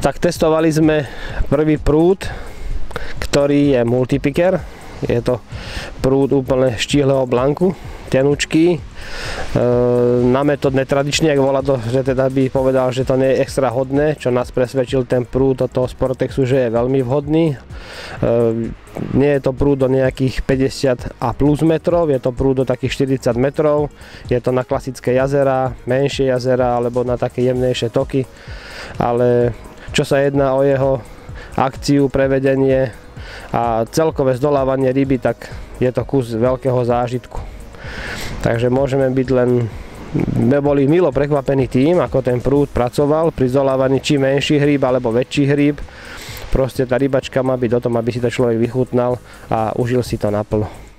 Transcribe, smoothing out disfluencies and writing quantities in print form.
Tak testovali sme prvý prúd, ktorý je multipicker. Je to prúd úplne štíhleho blanku, tenučký. Na metód netradičný, ak volá to, že teda by povedal, že to nie je extra hodné, čo nás presvedčil ten prúd od toho Sportexu, že je veľmi vhodný. Nie je to prúd do nejakých 50 a plus metrov, je to prúd do takých 40 metrov. Je to na klasické jazera, menšie jazera alebo na také jemnejšie toky. Ale čo sa jedná o jeho akciu, prevedenie a celkové zdolávanie ryby, tak je to kus veľkého zážitku. Takže môžeme byť len, boli milo prekvapení tým, ako ten prúd pracoval pri zdolávaní či menší hríb alebo väčší hríb. Proste tá rybačka má byť o tom, aby si to človek vychutnal a užil si to naplno.